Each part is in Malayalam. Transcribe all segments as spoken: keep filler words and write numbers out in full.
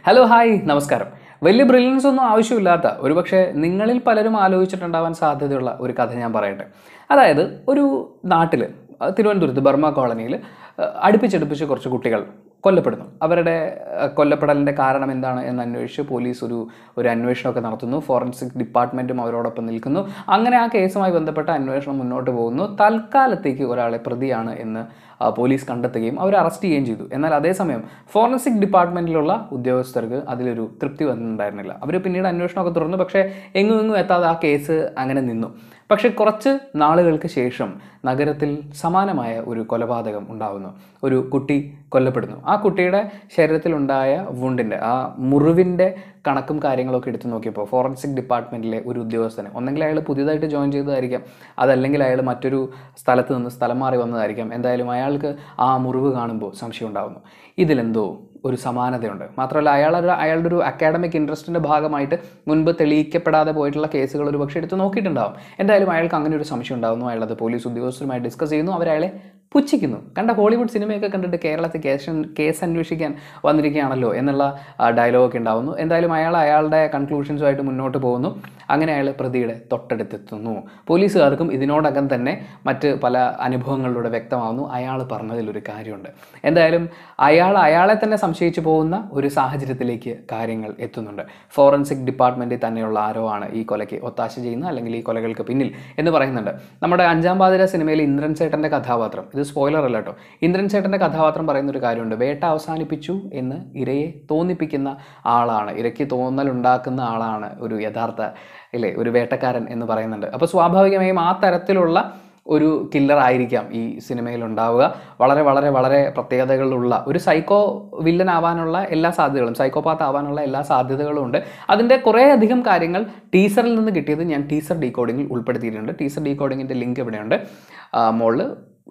ഹലോ ഹായ് നമസ്കാരം. വലിയ ബ്രില്യൻസ് ഒന്നും ആവശ്യമില്ലാത്ത ഒരു പക്ഷേ നിങ്ങളിൽ പലരും ആലോചിച്ചിട്ടുണ്ടാവാൻ സാധ്യതയുള്ള ഒരു കഥ ഞാൻ പറയട്ടെ. അതായത് ഒരു നാട്ടിൽ തിരുവനന്തപുരത്ത് ബർമ കോളനിയിൽ അടുപ്പിച്ചടുപ്പിച്ച് കുറച്ച് കുട്ടികൾ കൊല്ലപ്പെടുന്നു. അവരുടെ കൊല്ലപ്പെടലിൻ്റെ കാരണം എന്താണ് എന്ന് അന്വേഷിച്ച് പോലീസ് ഒരു ഒരു അന്വേഷണമൊക്കെ നടത്തുന്നു. ഫോറൻസിക് ഡിപ്പാർട്ട്മെൻറ്റും അവരോടൊപ്പം നിൽക്കുന്നു. അങ്ങനെ ആ കേസുമായി ബന്ധപ്പെട്ട അന്വേഷണം മുന്നോട്ട് പോകുന്നു. തൽക്കാലത്തേക്ക് ഒരാളെ പ്രതിയാണ് എന്ന് പോലീസ് കണ്ടെത്തുകയും അവരെ അറസ്റ്റ് ചെയ്യുകയും ചെയ്തു. എന്നാൽ അതേസമയം ഫോറൻസിക് ഡിപ്പാർട്ട്മെൻറ്റിലുള്ള ഉദ്യോഗസ്ഥർക്ക് അതിലൊരു തൃപ്തി വന്നിട്ടുണ്ടായിരുന്നില്ല. അവർ പിന്നീട് അന്വേഷണമൊക്കെ തുറന്നു. പക്ഷേ എങ്ങും എങ്ങും എത്താതെ ആ കേസ് അങ്ങനെ നിന്നു. പക്ഷെ കുറച്ച് നാളുകൾക്ക് ശേഷം നഗരത്തിൽ സമാനമായ ഒരു കൊലപാതകം ഉണ്ടാകുന്നു. ഒരു കുട്ടി കൊല്ലപ്പെടുന്നു. ആ കുട്ടിയുടെ ശരീരത്തിലുണ്ടായ വുണ്ടിൻ്റെ ആ മുറിവിൻ്റെ കണക്കും കാര്യങ്ങളൊക്കെ എടുത്തു നോക്കിയപ്പോൾ ഫോറൻസിക് ഡിപ്പാർട്ട്മെൻറ്റിലെ ഒരു ഉദ്യോഗസ്ഥന് ഒന്നെങ്കിൽ അയാൾ പുതിയതായിട്ട് ജോയിൻ ചെയ്തതായിരിക്കാം, അതല്ലെങ്കിൽ അയാൾ മറ്റൊരു സ്ഥലത്ത് നിന്ന് സ്ഥലം മാറി വന്നതായിരിക്കാം. എന്തായാലും അയാൾക്ക് ആ മുറിവ് കാണുമ്പോൾ സംശയം ഉണ്ടാകുന്നു, ഇതിലെന്തോ ഒരു സമാനതയുണ്ട്. മാത്രമല്ല അയാളുടെ അയാളുടെ ഒരു അക്കാഡമിക് ഇൻട്രസ്റ്റിൻ്റെ ഭാഗമായിട്ട് മുൻപ് തെളിയിക്കപ്പെടാതെ പോയിട്ടുള്ള കേസുകൾ ഒരു പക്ഷേ എടുത്ത് നോക്കിയിട്ടുണ്ടാകും. എന്തായാലും അയാൾക്ക് അങ്ങനെ ഒരു സംശയം ഉണ്ടാകുന്നു. അയാളത് പോലീസ് ഉദ്യോഗസ്ഥരുമായി ഡിസ്കസ് ചെയ്യുന്നു. അവരയാളെ പുച്ഛിക്കുന്നു. കണ്ട ഹോളിവുഡ് സിനിമയൊക്കെ കണ്ടിട്ട് കേരളത്തിൽ കേസ് കേസ് അന്വേഷിക്കാൻ വന്നിരിക്കുകയാണല്ലോ എന്നുള്ള ഡയലോഗൊക്കെ ഉണ്ടാകുന്നു. എന്തായാലും അയാൾ അയാളുടെ കൺക്ലൂഷൻസുമായിട്ട് മുന്നോട്ട് പോകുന്നു. അങ്ങനെ അയാൾ പ്രതിയുടെ തൊട്ടടുത്തെത്തുന്നു. പോലീസുകാർക്കും ഇതിനോടകം തന്നെ മറ്റ് പല അനുഭവങ്ങളിലൂടെ വ്യക്തമാകുന്നു അയാൾ പറഞ്ഞതിലൊരു കാര്യമുണ്ട്. എന്തായാലും അയാൾ അയാളെ തന്നെ സംശയിച്ചു പോകുന്ന ഒരു സാഹചര്യത്തിലേക്ക് കാര്യങ്ങൾ എത്തുന്നുണ്ട്. ഫോറൻസിക് ഡിപ്പാർട്ട്മെൻറ്റിൽ തന്നെയുള്ള ആരോ ആണ് ഈ കൊലയ്ക്ക് ഒത്താശ ചെയ്യുന്നത്, അല്ലെങ്കിൽ ഈ കൊലകൾക്ക് പിന്നിൽ എന്ന് പറയുന്നുണ്ട്. നമ്മുടെ അഞ്ചാം പാതിര സിനിമയിൽ ഇന്ദ്രൻ ചേട്ടൻ്റെ കഥാപാത്രം, ഇത് സ്പോയിലർ അല്ല കേട്ടോ, ഇന്ദ്രൻ ചേട്ടൻ്റെ കഥാപാത്രം പറയുന്നൊരു കാര്യമുണ്ട്. വേട്ട അവസാനിപ്പിച്ചു എന്ന് ഇരയെ തോന്നിപ്പിക്കുന്ന ആളാണ്, ഇരയ്ക്ക് തോന്നലുണ്ടാക്കുന്ന ആളാണ് ഒരു യഥാർത്ഥ ഇല്ലേ ഒരു വേട്ടക്കാരൻ എന്ന് പറയുന്നുണ്ട്. അപ്പോൾ സ്വാഭാവികമായും ആ തരത്തിലുള്ള ഒരു കില്ലർ ആയിരിക്കാം ഈ സിനിമയിൽ ഉണ്ടാവുക. വളരെ വളരെ വളരെ പ്രത്യേകതകളുള്ള ഒരു സൈക്കോ വില്ലൻ ആവാനുള്ള എല്ലാ സാധ്യതകളും, സൈക്കോപാത്ത് ആവാനുള്ള എല്ലാ സാധ്യതകളും ഉണ്ട്. അതിൻ്റെ കുറേ അധികം കാര്യങ്ങൾ ടീസറിൽ നിന്ന് കിട്ടിയത് ഞാൻ ടീസർ ഡീകോഡിങ്ങിൽ ഉൾപ്പെടുത്തിയിട്ടുണ്ട്. ടീസർ ഡീകോഡിങ്ങിൻ്റെ ലിങ്ക് ഇവിടെയുണ്ട്, മുകളിൽ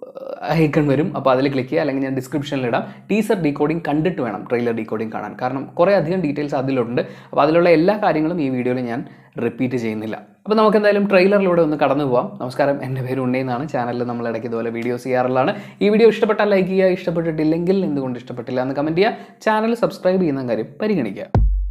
ഐക്കൺ വരും. അപ്പോൾ അതിൽ ക്ലിക്ക് ചെയ്യുക, അല്ലെങ്കിൽ ഞാൻ ഡിസ്ക്രിപ്ഷനിലിടാം. ടീസർ ഡീകോഡിങ് കണ്ടിട്ട് വേണം ട്രെയിലർ ഡീകോഡിങ് കാണാൻ, കാരണം കുറേ അധികം ഡീറ്റെയിൽസ് അതിലുണ്ട്. അപ്പോൾ അതിലുള്ള എല്ലാ കാര്യങ്ങളും ഈ വീഡിയോയിൽ ഞാൻ റിപ്പീറ്റ് ചെയ്യുന്നില്ല. അപ്പോൾ നമുക്ക് എന്തായാലും ട്രെയിലറിലൂടെ ഒന്ന് കടന്നു പോകാം. നമസ്കാരം, എൻ്റെ പേര് ഉണ്ണി എന്നാണ്. ചാനലിൽ നമ്മൾ ഇടയ്ക്ക് ഇതുപോലെ വീഡിയോസ് ചെയ്യാറുള്ളതാണ്. ഈ വീഡിയോ ഇഷ്ടപ്പെട്ടാൽ ലൈക്ക് ചെയ്യുക, ഇഷ്ടപ്പെട്ടിട്ടില്ലെങ്കിൽ എന്തുകൊണ്ട് ഇഷ്ടപ്പെട്ടില്ല എന്ന് കമൻറ്റ് ചെയ്യുക. ചാനൽ സബ്സ്ക്രൈബ് ചെയ്യുന്ന കാര്യം പരിഗണിക്കുക.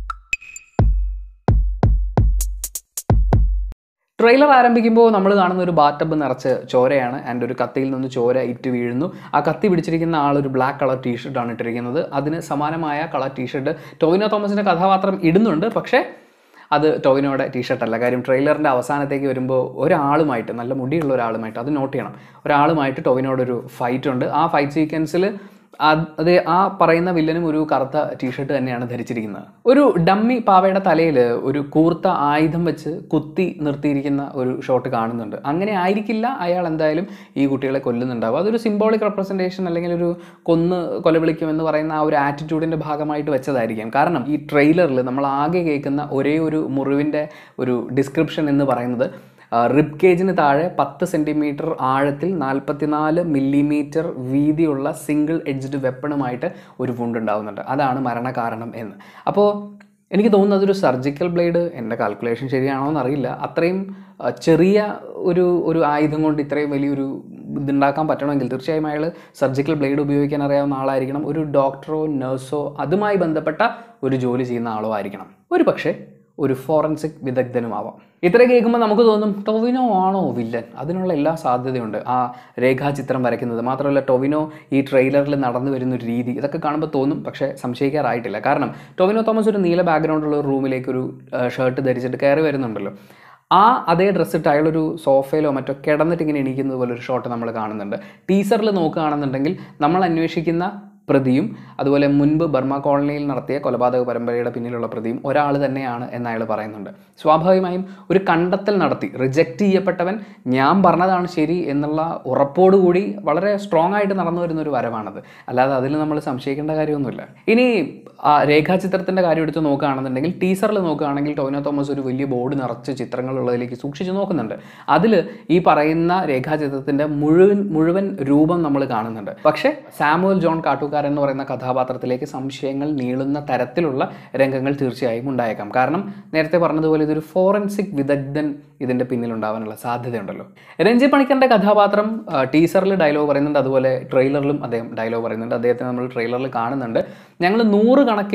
ട്രെയിലർ ആരംഭിക്കുമ്പോൾ നമ്മൾ കാണുന്ന ഒരു ബാറ്റബ് നിറച്ച് ചോരയാണ്. ആൻഡ് ഒരു കത്തിയിൽ നിന്ന് ചോര ഇറ്റ് വീഴുന്നു. ആ കത്തി പിടിച്ചിരിക്കുന്ന ആൾ ഒരു ബ്ലാക്ക് കളർ ടീഷർട്ടാണ് ഇട്ടിരിക്കുന്നത്. അതിന് സമാനമായ കളർ ടീഷർട്ട് ടോവിനോ തോമസിൻ്റെ കഥാപാത്രം ഇടുന്നുണ്ട്. പക്ഷേ അത് ടോവിനോയുടെ ടീഷർട്ടല്ല. കാര്യം ട്രെയിലറിൻ്റെ അവസാനത്തേക്ക് വരുമ്പോൾ ഒരാളുമായിട്ട്, നല്ല മുടിയുള്ള ഒരാളുമായിട്ട്, അത് നോട്ട് ചെയ്യണം, ഒരാളുമായിട്ട് ടോവിനോടൊരു ഫൈറ്റ് ഉണ്ട്. ആ ഫൈറ്റ് സീക്വൻസിൽ അത് ആ പറയുന്ന വില്ലനും ഒരു കറുത്ത ടീഷർട്ട് തന്നെയാണ് ധരിച്ചിരിക്കുന്നത്. ഒരു ഡമ്മി പാവയുടെ തലയിൽ ഒരു കൂർത്ത ആയുധം വെച്ച് കുത്തി നിർത്തിയിരിക്കുന്ന ഒരു ഷോട്ട് കാണുന്നുണ്ട്. അങ്ങനെ ആയിരിക്കില്ല അയാൾ എന്തായാലും ഈ കുട്ടികളെ കൊല്ലുന്നുണ്ടാവും. അതൊരു സിംബോളിക് റെപ്രസെൻറ്റേഷൻ, അല്ലെങ്കിൽ ഒരു കൊന്ന് കൊലവിളിക്കുമെന്ന് പറയുന്ന ആ ഒരു ആറ്റിറ്റ്യൂഡിൻ്റെ ഭാഗമായിട്ട് വെച്ചതായിരിക്കാം. കാരണം ഈ ട്രെയിലറിൽ നമ്മൾ ആകെ കേൾക്കുന്ന ഒരേ ഒരു മുറിവിൻ്റെ ഒരു ഡിസ്ക്രിപ്ഷൻ എന്ന് പറയുന്നത് റിബ് കേജിന് താഴെ പത്ത് സെൻറ്റിമീറ്റർ ആഴത്തിൽ നാൽപ്പത്തിനാല് മില്ലിമീറ്റർ വീതിയുള്ള സിംഗിൾ എഡ്ജ്ഡ് വെപ്പണുമായിട്ട് ഒരു വുണ്ട് ഉണ്ടാകുന്നുണ്ട്. അതാണ് മരണകാരണം എന്ന്. അപ്പോൾ എനിക്ക് തോന്നുന്നത് അതൊരു സർജിക്കൽ ബ്ലേഡ്, എൻ്റെ കാൽക്കുലേഷൻ ശരിയാണോ എന്നറിയില്ല, അത്രയും ചെറിയ ഒരു ഒരു ആയുധം കൊണ്ട് ഇത്രയും വലിയൊരു ഇതുണ്ടാക്കാൻ പറ്റണമെങ്കിൽ തീർച്ചയായും അയാൾ സർജിക്കൽ ബ്ലേഡ് ഉപയോഗിക്കാൻ അറിയാവുന്ന ആളായിരിക്കണം. ഒരു ഡോക്ടറോ നഴ്സോ അതുമായി ബന്ധപ്പെട്ട ഒരു ജോലി ചെയ്യുന്ന ആളോ ആയിരിക്കണം. ഒരു പക്ഷേ ഒരു ഫോറൻസിക് വിദഗ്ധനുമാവാം. ഇത്ര കേൾക്കുമ്പോൾ നമുക്ക് തോന്നും ടൊവിനോ ആണോ വില്ലൻ? അതിനുള്ള എല്ലാ സാധ്യതയുണ്ട്. ആ രേഖാചിത്രം വരയ്ക്കുന്നത് മാത്രമല്ല, ടൊവിനോ ഈ ട്രെയിലറിൽ നടന്നു വരുന്നൊരു രീതി, ഇതൊക്കെ കാണുമ്പോൾ തോന്നും. പക്ഷേ സംശയിക്കാറായിട്ടില്ല. കാരണം ടൊവിനോ തോമസ് ഒരു നീല ബാക്ക്ഗ്രൗണ്ടുള്ള ഒരു റൂമിലേക്ക് ഒരു ഷർട്ട് ധരിച്ചിട്ട് കയറി വരുന്നുണ്ടല്ലോ. ആ അതേ ഡ്രസ്സ് ഇട്ട് അയാളൊരു സോഫയിലോ മറ്റോ കിടന്നിട്ട് ഇങ്ങനെ എണീക്കുന്നത് പോലെ ഒരു ഷോട്ട് നമ്മൾ കാണുന്നുണ്ട്. ടീസറിൽ നോക്കുകയാണെന്നുണ്ടെങ്കിൽ നമ്മൾ അന്വേഷിക്കുന്ന പ്രതിയും അതുപോലെ മുൻപ് ബർമ കോളനിയിൽ നടത്തിയ കൊലപാതക പരമ്പരയുടെ പിന്നിലുള്ള പ്രതിയും ഒരാൾ തന്നെയാണ് എന്ന് അയാൾ പറയുന്നുണ്ട്. സ്വാഭാവികമായും ഒരു കണ്ടെത്തൽ നടത്തി റിജക്റ്റ് ചെയ്യപ്പെട്ടവൻ ഞാൻ പറഞ്ഞതാണ് ശരി എന്നുള്ള ഉറപ്പോടുകൂടി വളരെ സ്ട്രോങ് ആയിട്ട് നടന്നു വരുന്ന ഒരു വരവാണത്. അല്ലാതെ അതിൽ നമ്മൾ സംശയിക്കേണ്ട കാര്യമൊന്നുമില്ല. ഇനി ആ രേഖാചിത്രത്തിൻ്റെ കാര്യം എടുത്ത് നോക്കുകയാണെന്നുണ്ടെങ്കിൽ ടീസറിൽ നോക്കുകയാണെങ്കിൽ ടോവിനോ തോമസ് ഒരു വലിയ ബോർഡ് നിറച്ച് ചിത്രങ്ങളുള്ളതിലേക്ക് സൂക്ഷിച്ച് നോക്കുന്നുണ്ട്. അതിൽ ഈ പറയുന്ന രേഖാചിത്രത്തിൻ്റെ മുഴുവൻ മുഴുവൻ രൂപം നമ്മൾ കാണുന്നുണ്ട്. പക്ഷേ സാമുവൽ ജോൺ കാട്ടു എന്ന് പറയുന്ന കഥാപാത്രത്തിലേക്ക് സംശയങ്ങൾ നീളുന്ന തരത്തിലുള്ള രംഗങ്ങൾ തീർച്ചയായും ഉണ്ടായേക്കാം. കാരണം നേരത്തെ പറഞ്ഞതുപോലെ ഇതൊരു ഫോറൻസിക് വിദഗ്ധൻ ഇതിൻ്റെ പിന്നിലുണ്ടാവാനുള്ള സാധ്യതയുണ്ടല്ലോ. രഞ്ജി പണിക്കറിൻ്റെ കഥാപാത്രം ടീസറിൽ ഡയലോഗ് പറയുന്നുണ്ട്, അതുപോലെ ട്രെയിലറിലും അദ്ദേഹം ഡയലോഗ് പറയുന്നുണ്ട്. അദ്ദേഹത്തെ നമ്മൾ ട്രെയിലറിൽ കാണുന്നുണ്ട്. ഞങ്ങൾ നൂറ് കണക്കിന്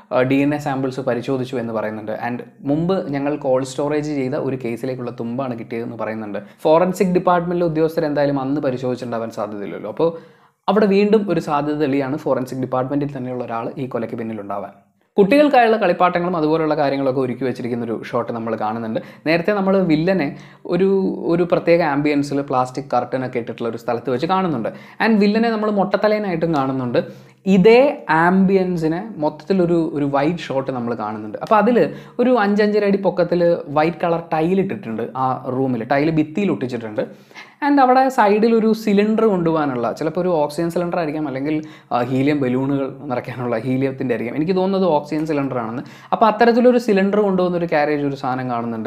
ഡി എൻ എ സാമ്പിൾസ് പരിശോധിച്ചു എന്ന് പറയുന്നുണ്ട്. ആൻഡ് മുമ്പ് ഞങ്ങൾ കോൾഡ് സ്റ്റോറേജ് ചെയ്ത ഒരു കേസിലേക്കുള്ള തുമ്പാണ് കിട്ടിയതെന്ന് പറയുന്നുണ്ട്. ഫോറൻസിക് ഡിപ്പാർട്ട്മെൻറ്റിലെ ഉദ്യോഗസ്ഥർ എന്തായാലും അന്ന് പരിശോധിച്ചിട്ടുണ്ടാവാൻ സാധ്യതയില്ലല്ലോ. അപ്പോൾ അവിടെ വീണ്ടും ഒരു സാധ്യത തെളിയാണ് ഫോറൻസിക് ഡിപ്പാർട്ട്മെൻറ്റിൽ തന്നെയുള്ള ഒരാൾ ഈ കൊലയ്ക്ക് പിന്നിലുണ്ടാവാൻ. കുട്ടികൾക്കായുള്ള കളിപ്പാട്ടങ്ങളും അതുപോലുള്ള കാര്യങ്ങളൊക്കെ ഒരുക്കി വെച്ചിരിക്കുന്ന ഒരു ഷോട്ട് നമ്മൾ കാണുന്നുണ്ട്. നേരത്തെ നമ്മൾ വില്ലനെ ഒരു ഒരു പ്രത്യേക ആംബിയൻസിൽ പ്ലാസ്റ്റിക് കർട്ടനൊക്കെ ഇട്ടിട്ടുള്ള ഒരു സ്ഥലത്ത് വെച്ച് കാണുന്നുണ്ട്. ആൻഡ് വില്ലനെ നമ്മൾ മൊട്ടത്തലേനായിട്ടും കാണുന്നുണ്ട്. ഇതേ ആംബിയൻസിനെ മൊത്തത്തിലൊരു ഒരു വൈറ്റ് ഷോട്ട് നമ്മൾ കാണുന്നുണ്ട്. അപ്പോൾ അതിൽ ഒരു അഞ്ചഞ്ചര അടി പൊക്കത്തിൽ വൈറ്റ് കളർ ടൈൽ ഇട്ടിട്ടുണ്ട് ആ റൂമിൽ. ടൈൽ ഭിത്തിയിൽ ഒട്ടിച്ചിട്ടുണ്ട്. ആൻഡ് അവിടെ സൈഡിൽ ഒരു സിലിണ്ടർ കൊണ്ടുപോകാനുള്ള, ചിലപ്പോൾ ഒരു ഓക്സിജൻ സിലിണ്ടർ ആയിരിക്കാം, അല്ലെങ്കിൽ ഹീലിയം ബലൂണുകൾ നിറയ്ക്കാനുള്ള ഹീലിയത്തിൻ്റെ ആയിരിക്കാം. എനിക്ക് തോന്നുന്നത് ഓക്സിജൻ സിലിണ്ടർ ആണെന്ന്. അപ്പോൾ അത്തരത്തിലൊരു സിലിണ്ടർ കൊണ്ടുപോകുന്നൊരു കാരേജ് ഒരു സാധനം കാണുന്നുണ്ട്.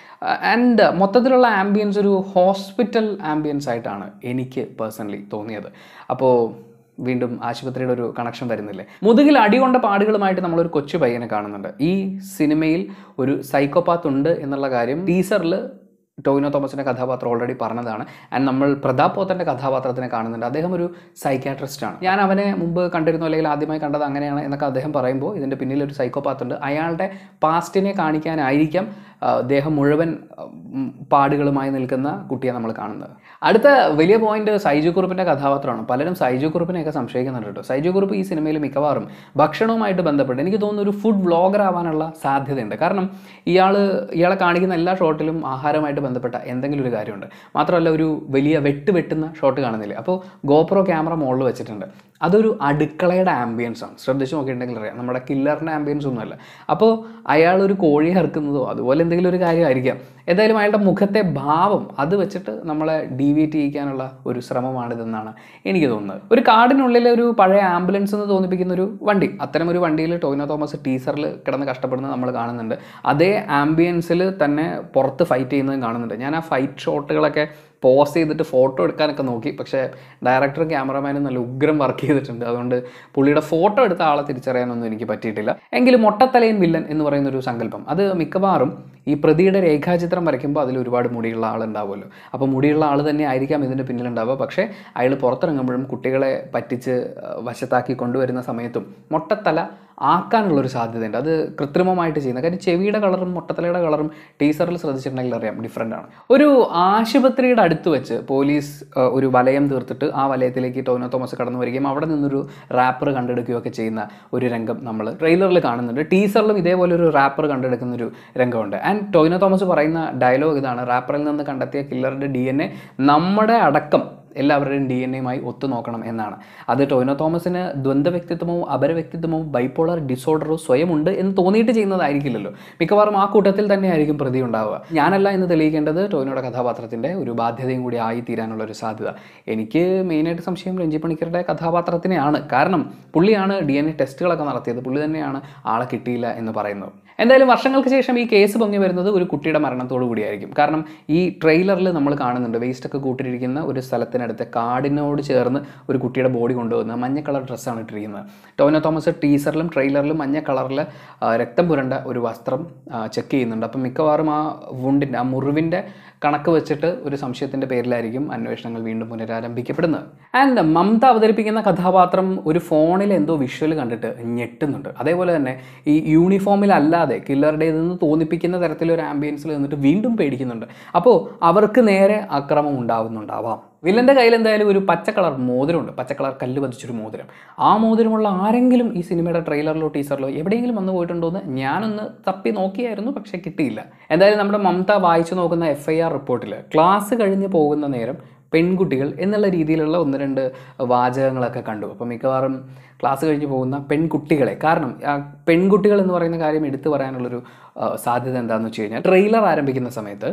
ആൻഡ് മൊത്തത്തിലുള്ള ആംബിയൻസ് ഒരു ഹോസ്പിറ്റൽ ആംബിയൻസ് ആയിട്ടാണ് എനിക്ക് പേഴ്സണലി തോന്നിയത്. അപ്പോൾ വീണ്ടും ആശുപത്രിയുടെ ഒരു കണക്ഷൻ വരുന്നില്ലേ. മുതുകിൽ അടികൊണ്ട പാടുകളുമായിട്ട് നമ്മളൊരു കൊച്ചു പയ്യനെ കാണുന്നുണ്ട്. ഈ സിനിമയിൽ ഒരു സൈക്കോപാത്ത് ഉണ്ട് എന്നുള്ള കാര്യം ടീസറിൽ ടോവിനോ തോമസിൻ്റെ കഥാപാത്രം ഓൾറെഡി പറഞ്ഞതാണ്. ആൻഡ് നമ്മൾ പ്രതാപ് പോത്തൻ്റെ കഥാപാത്രത്തിനെ കാണുന്നുണ്ട്. അദ്ദേഹം ഒരു സൈക്യാട്രിസ്റ്റാണ്. ഞാൻ അവനെ മുമ്പ് കണ്ടിരുന്നു, അല്ലെങ്കിൽ ആദ്യമായി കണ്ടത് അങ്ങനെയാണ് എന്നൊക്കെ അദ്ദേഹം പറയുമ്പോൾ ഇതിൻ്റെ പിന്നിൽ ഒരു സൈക്കോപാത്ത് ഉണ്ട്. അയാളുടെ പാസ്റ്റിനെ കാണിക്കാനായിരിക്കാം ദേഹം മുഴുവൻ പാടുകളുമായി നിൽക്കുന്ന കുട്ടിയെ നമ്മൾ കാണുന്നത്. അടുത്ത വലിയ പോയിന്റ് സൈജു കുറുപ്പിൻ്റെ കഥാപാത്രമാണ്. പലരും സൈജു കുറുപ്പിനെയൊക്കെ സംശയിക്കുന്നുണ്ട് കേട്ടോ. സൈജു കുറുപ്പ് ഈ സിനിമയിൽ മിക്കവാറും ഭക്ഷണവുമായിട്ട് ബന്ധപ്പെട്ട് എനിക്ക് തോന്നുന്നു ഒരു ഫുഡ് വ്ളോഗർ ആവാനുള്ള സാധ്യതയുണ്ട്. കാരണം ഇയാൾ ഇയാളെ കാണിക്കുന്ന എല്ലാ ഷോട്ടിലും ആഹാരമായിട്ട് ബന്ധപ്പെട്ട എന്തെങ്കിലും ഒരു കാര്യമുണ്ട്. മാത്രമല്ല ഒരു വലിയ വെട്ട് വെട്ടുന്ന ഷോട്ട് കാണുന്നില്ലേ, അപ്പോൾ ഗോപ്രോ ക്യാമറ മുകളിൽ വെച്ചിട്ടുണ്ട്. അതൊരു അടുക്കളയുടെ ആംബിയൻസ് ആണ്. ശ്രദ്ധിച്ച് നോക്കിയിട്ടുണ്ടെങ്കിൽ അറിയാം, നമ്മുടെ കില്ലറിൻ്റെ ആംബിയൻസ് ഒന്നുമല്ല. അപ്പോൾ അയാൾ ഒരു കോഴി ഹർക്കുന്നതോ അതുപോലെ എന്തെങ്കിലും ഒരു കാര്യമായിരിക്കാം. എന്തായാലും അയാളുടെ മുഖത്തെ ഭാവം അത് വെച്ചിട്ട് നമ്മളെ ഡീവിയേറ്റ് ചെയ്യിക്കാനുള്ള ഒരു ശ്രമമാണിതെന്നാണ് എനിക്ക് തോന്നുന്നത്. ഒരു കാടിനുള്ളിലെ ഒരു പഴയ ആംബുലൻസ് എന്ന് തോന്നിപ്പിക്കുന്ന ഒരു വണ്ടി, അത്തരം ഒരു വണ്ടിയിൽ ടോവിനോ തോമസ് ടീസറിൽ കിടന്ന് കഷ്ടപ്പെടുന്നത് നമ്മൾ കാണുന്നുണ്ട്. അതേ ആംബിയൻസിൽ തന്നെ പുറത്ത് ഫൈറ്റ് ചെയ്യുന്നതും കാണുന്നുണ്ട്. ഞാൻ ആ ഫൈറ്റ് ഷോട്ടുകളൊക്കെ പോസ് ചെയ്തിട്ട് ഫോട്ടോ എടുക്കാനൊക്കെ നോക്കി, പക്ഷേ ഡയറക്ടറും ക്യാമറമാനും നല്ല ഉഗ്രം വർക്ക് ചെയ്തിട്ടുണ്ട്. അതുകൊണ്ട് പുള്ളിയുടെ ഫോട്ടോ എടുത്ത ആളെ തിരിച്ചറിയാനൊന്നും എനിക്ക് പറ്റിയിട്ടില്ല. എങ്കിലും മൊട്ടത്തലയൻ വില്ലൻ എന്ന് പറയുന്നൊരു സങ്കല്പം അത് മിക്കവാറും ഈ പ്രതിയുടെ രേഖാചിത്രം വരയ്ക്കുമ്പോൾ അതിൽ ഒരുപാട് മുടിയുള്ള ആളുണ്ടാവുമല്ലോ. അപ്പോൾ മുടിയുള്ള ആൾ തന്നെ ആയിരിക്കാം ഇതിൻ്റെ പിന്നിലുണ്ടാവുക. പക്ഷേ അയാൾ പുറത്തിറങ്ങുമ്പോഴും കുട്ടികളെ പറ്റിച്ച് വശത്താക്കി കൊണ്ടുവരുന്ന സമയത്തും മൊട്ടത്തല ആക്കാനുള്ളൊരു സാധ്യതയുണ്ട്. അത് കൃത്രിമമായിട്ട് ചെയ്യുന്ന കാര്യം ചെവിയുടെ കളറും മൊട്ടത്തലയുടെ കളറും ടീസറിൽ ശ്രദ്ധിച്ചിട്ടുണ്ടെങ്കിൽ അറിയാം ഡിഫറൻ്റ് ആണ്. ഒരു ആശുപത്രിയുടെ അടുത്ത് വെച്ച് പോലീസ് ഒരു വലയം തീർത്തിട്ട് ആ വലയത്തിലേക്ക് ടോവിനോ തോമസ് കടന്നു വരികയും അവിടെ നിന്നൊരു റാപ്പർ കണ്ടെടുക്കുകയൊക്കെ ചെയ്യുന്ന ഒരു രംഗം നമ്മൾ ട്രെയിലറിൽ കാണുന്നുണ്ട്. ടീസറിലും ഇതേപോലെ ഒരു റാപ്പർ കണ്ടെടുക്കുന്ന ഒരു രംഗമുണ്ട്. ആൻഡ് ടോവിനോ തോമസ് പറയുന്ന ഡയലോഗ് ഇതാണ്: റാപ്പറിൽ നിന്ന് കണ്ടെത്തിയ കില്ലറുടെ ഡി എൻ എ നമ്മുടെ അടക്കം എല്ലാവരുടെയും ഡി എൻ എയുമായി ഒത്തു നോക്കണം എന്നാണ്. അത് ടോവിനോ തോമസിന് ദ്വന്ദ്വ വ്യക്തിത്വമോ അപര വ്യക്തിത്വമോ ബൈപ്പോളർ ഡിസോർഡറോ സ്വയം ഉണ്ട് എന്ന് തോന്നിയിട്ട് ചെയ്യുന്നതായിരിക്കില്ലല്ലോ. മിക്കവാറും ആ കൂട്ടത്തിൽ തന്നെയായിരിക്കും പ്രതി ഉണ്ടാവുക. ഞാനല്ല എന്ന് തെളിയിക്കേണ്ടത് ടോവിനോയുടെ കഥാപാത്രത്തിൻ്റെ ഒരു ബാധ്യതയും കൂടി ആയി തീരാനുള്ള ഒരു സാധ്യത. എനിക്ക് മെയിനായിട്ട് സംശയം രഞ്ജി പണിക്കരുടെ കഥാപാത്രത്തിനെയാണ്. കാരണം പുള്ളിയാണ് ഡി എൻ എ ടെസ്റ്റുകളൊക്കെ നടത്തിയത്, പുള്ളി തന്നെയാണ് ആളെ കിട്ടിയില്ല എന്ന് പറയുന്നത്. എന്തായാലും വർഷങ്ങൾക്ക് ശേഷം ഈ കേസ് പൊങ്ങി വരുന്നത് ഒരു കുട്ടിയുടെ മരണത്തോടു കൂടിയായിരിക്കും. കാരണം ഈ ട്രെയിലറിൽ നമ്മൾ കാണുന്നുണ്ട് വേസ്റ്റൊക്കെ കൂട്ടിയിരിക്കുന്ന ഒരു സ്ഥലത്തിനടുത്ത് കാടിനോട് ചേർന്ന് ഒരു കുട്ടിയുടെ ബോഡി കൊണ്ടുവന്ന് മഞ്ഞ കളർ ഡ്രസ്സാണ് ഇട്ടിരിക്കുന്നത്. ടോവിനോ തോമസ് ടീസറിലും ട്രെയിലറിലും മഞ്ഞ കളറിൽ രക്തം പുരണ്ട ഒരു വസ്ത്രം ചെക്ക് ചെയ്യുന്നുണ്ട്. അപ്പം മിക്കവാറും ആ വുണ്ടിൻ്റെ ആ മുറിവിൻ്റെ കണക്ക് വെച്ചിട്ട് ഒരു സംശയത്തിൻ്റെ പേരിലായിരിക്കും അന്വേഷണങ്ങൾ വീണ്ടും പുനരാരംഭിക്കപ്പെടുന്നത്. ആൻഡ് മമത അവതരിപ്പിക്കുന്ന കഥാപാത്രം ഒരു ഫോണിൽ എന്തോ വിഷ്വൽ കണ്ടിട്ട് ഞെട്ടുന്നുണ്ട്. അതേപോലെ തന്നെ ഈ യൂണിഫോമിലല്ലാതെ കില്ലറുടേതെന്ന് തോന്നിപ്പിക്കുന്ന തരത്തിലൊരു ആംബിയൻസിൽ നിന്നിട്ട് വീണ്ടും പേടിക്കുന്നുണ്ട്. അപ്പോൾ അവർക്ക് നേരെ ആക്രമം ഉണ്ടാകുന്നുണ്ടാവാം. വില്ലൻ്റെ കയ്യിൽ എന്തായാലും ഒരു പച്ച കളർ മോതിരമുണ്ട്, പച്ച കളർ കല്ല് പതിച്ചൊരു മോതിരം. ആ മോതിരമുള്ള ആരെങ്കിലും ഈ സിനിമയുടെ ട്രെയിലറിലോ ടീസറിലോ എവിടെയെങ്കിലും വന്നു പോയിട്ടുണ്ടോ എന്ന് ഞാനൊന്ന് തപ്പി നോക്കിയായിരുന്നു, പക്ഷേ കിട്ടിയില്ല. എന്തായാലും നമ്മുടെ മമത വായിച്ചു നോക്കുന്ന എഫ് ഐ ആർ റിപ്പോർട്ടിൽ ക്ലാസ് കഴിഞ്ഞ് പോകുന്ന നേരം പെൺകുട്ടികൾ എന്നുള്ള രീതിയിലുള്ള ഒന്ന് രണ്ട് വാചകങ്ങളൊക്കെ കണ്ടു. അപ്പോൾ മിക്കവാറും ക്ലാസ് കഴിഞ്ഞ് പോകുന്ന പെൺകുട്ടികളെ, കാരണം പെൺകുട്ടികൾ എന്ന് പറയുന്ന കാര്യം എടുത്തു പറയാനുള്ളൊരു സാധ്യത എന്താണെന്ന് വെച്ച് കഴിഞ്ഞാൽ ട്രെയിലർ ആരംഭിക്കുന്ന സമയത്ത്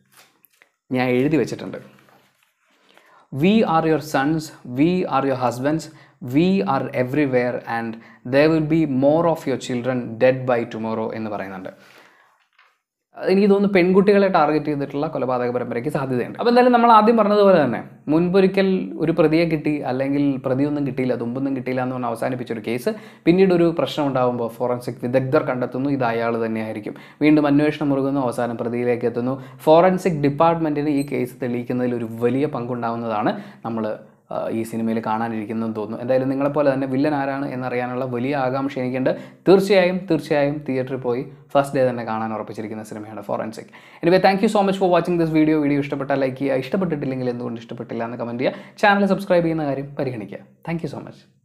ഞാൻ എഴുതി വെച്ചിട്ടുണ്ട്: We are your sons, we are your husbands, we are everywhere and there will be more of your children dead by tomorrow എന്ന് പറയുന്നുണ്ട്. എനിക്ക് തോന്നുന്നു പെൺകുട്ടികളെ ടാർഗറ്റ് ചെയ്തിട്ടുള്ള കൊലപാതക പരമ്പരയ്ക്ക് സാധ്യതയുണ്ട്. അപ്പോൾ എന്തായാലും നമ്മൾ ആദ്യം പറഞ്ഞതുപോലെ തന്നെ മുൻപൊരിക്കൽ ഒരു പ്രതിയെ കിട്ടി, അല്ലെങ്കിൽ പ്രതിയൊന്നും കിട്ടിയില്ല, തുമ്പൊന്നും കിട്ടിയില്ല എന്ന് പറഞ്ഞ് അവസാനിപ്പിച്ചൊരു കേസ് പിന്നീട് ഒരു പ്രശ്നം ഉണ്ടാകുമ്പോൾ ഫോറൻസിക് വിദഗ്ധർ കണ്ടെത്തുന്നു ഇത് അയാൾ തന്നെയായിരിക്കും. വീണ്ടും അന്വേഷണം മുറുകുന്നു, അവസാനം പ്രതിയിലേക്ക് എത്തുന്നു. ഫോറൻസിക് ഡിപ്പാർട്ട്മെൻറ്റിന് ഈ കേസ് തെളിയിക്കുന്നതിൽ ഒരു വലിയ പങ്കുണ്ടാവുന്നതാണ് നമ്മൾ ഈ സിനിമയിൽ കാണാനിരിക്കുന്നതെന്ന് തോന്നുന്നു. എന്തായാലും നിങ്ങളെപ്പോലെ തന്നെ വില്ലൻ ആരാണ് എന്നറിയാനുള്ള വലിയ ആകാംക്ഷ എനിക്കുണ്ട്. തീർച്ചയായും തീർച്ചയായും തിയേറ്ററിൽ പോയി ഫസ്റ്റ് ഡേ തന്നെ കാണാൻ ഉറപ്പിച്ചിരിക്കുന്ന സിനിമയാണ് Forensic. Anyway thank you so much for watching this video. Video ഇഷ്ടപ്പെട്ടാൽ ലൈക്ക് ചെയ്യുക, ഇഷ്ടപ്പെട്ടിട്ടില്ലെങ്കിൽ എന്തുകൊണ്ട് ഇഷ്ടപ്പെട്ടില്ല എന്ന് കമൻറ്റ് ചെയ്യുക, ചാനൽ സബ്സ്ക്രൈബ് ചെയ്യുന്ന കാര്യം പരിഗണിക്കുക. Thank you so much.